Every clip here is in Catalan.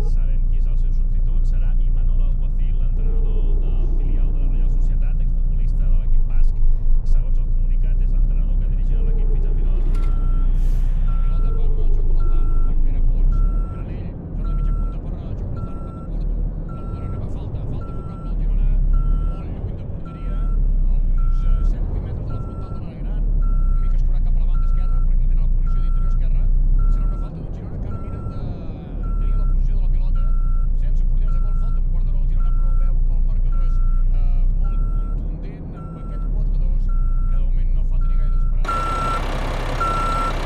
sabem qui és el seu substitut, serà Imanol Alguacil, entrenador del filial de la Reial Societat, exfutbolista de l'equip basc. Segons el comunicat, és l'entrenador que dirigirà l'equip fins a final de temporada. La pilota per Choco Lozano, per Pere Pons, Granell, zona de mitja punta per Choco Lozano, cap a Porto, no podrà arribar falta favorable al Girona, molt lluny de porteria, a uns 7-8 metres de la frontal de l'àrea gran, una mica escurat cap a la banda esquerra, pràcticament a la posició d'interior esquerra. Serà una falta d'un Girona que ara mira de tenir la posició de la pilota sense oportunitats de gol. Falta un quart d'hora al Girona, però veu que el marcador és molt contundent amb aquest 4-2 que de moment no fa tenir gaires esperances.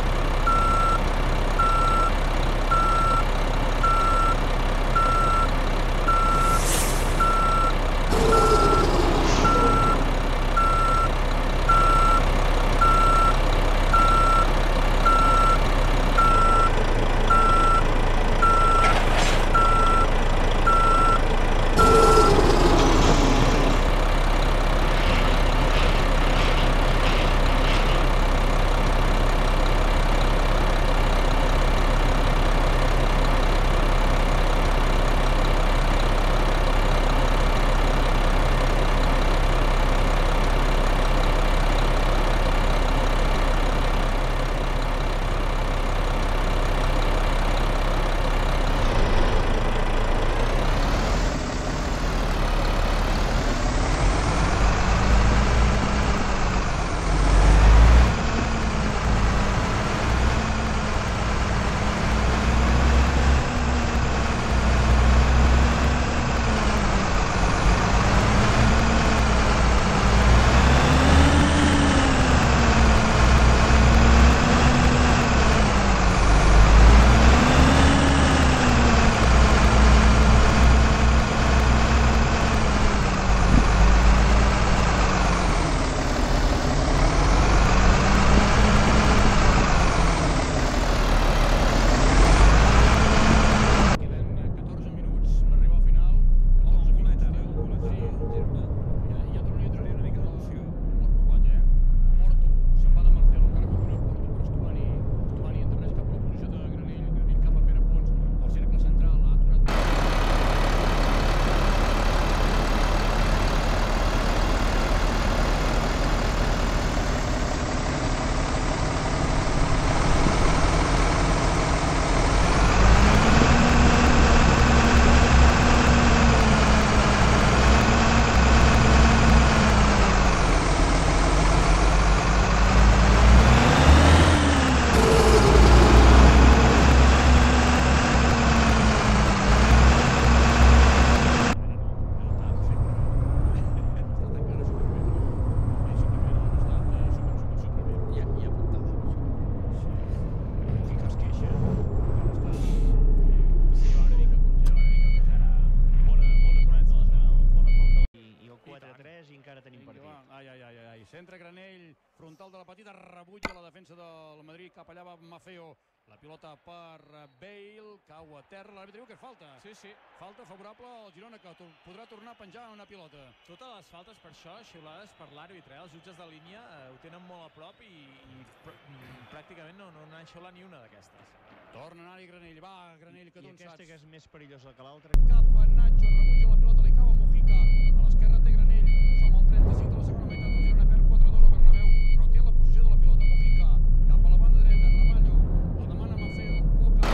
Centre Granell, frontal de la petita, rebutja la defensa del Madrid, cap allà va Maffeo, la pilota per Bale, cau a terra, l'àrbitre diu que és falta. Sí, sí. Falta favorable al Girona, que podrà tornar a penjar una pilota. Totes les faltes per això, xiulades per l'àrbitre, els jutges de línia ho tenen molt a prop i pràcticament no n'han xiulat ni una d'aquestes. Torna a anar-hi Granell, va Granell, que tu en saps. I aquesta que és més perillosa que l'altra. Cap a Nacho, rebutja la pilota, li cau a Mojica, a l'esquerra té Granell, som al 35 de la segona meitat, el Girona perd 4-2 al Bernabéu, però té la posició de la pilota. Mojica, cap a la banda dreta, Ramallo, la demana Maffeo, Boca.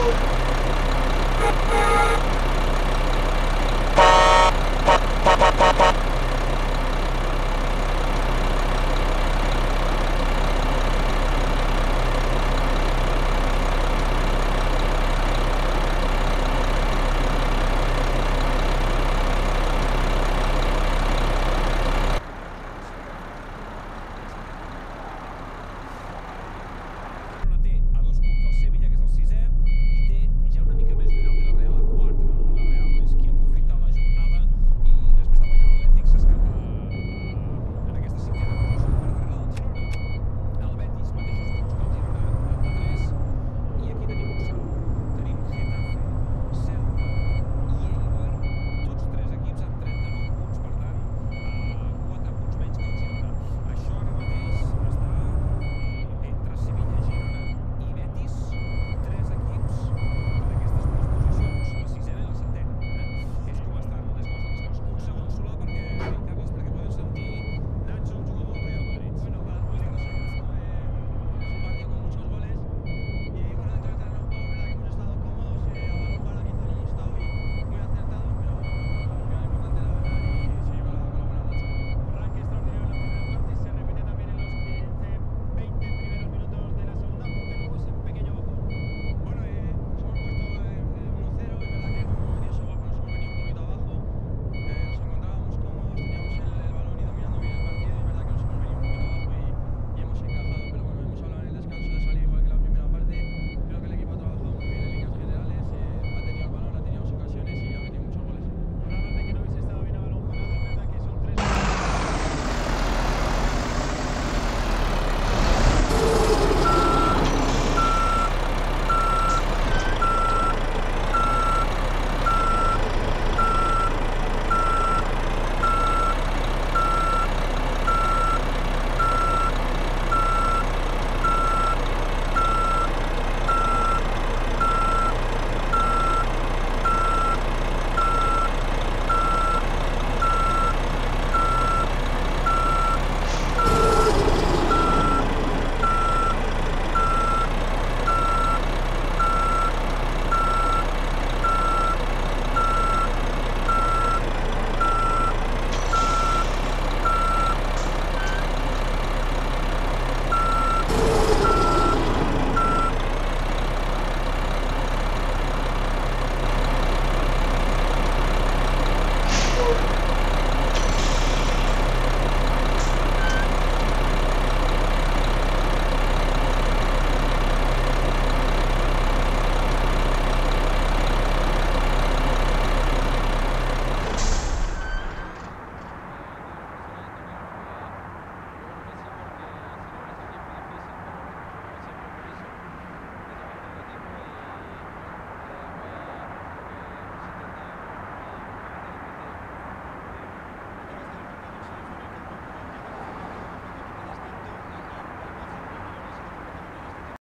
Gol!